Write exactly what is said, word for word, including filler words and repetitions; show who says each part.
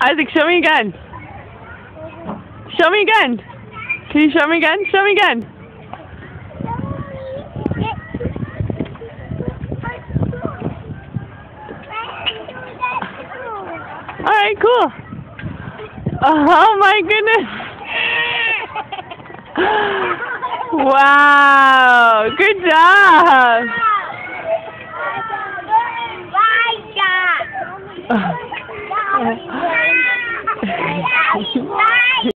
Speaker 1: Isaac, show me again. Show me again. Can you show me again? Show me again. Alright, cool. Oh my goodness. Wow, good job.
Speaker 2: Bye,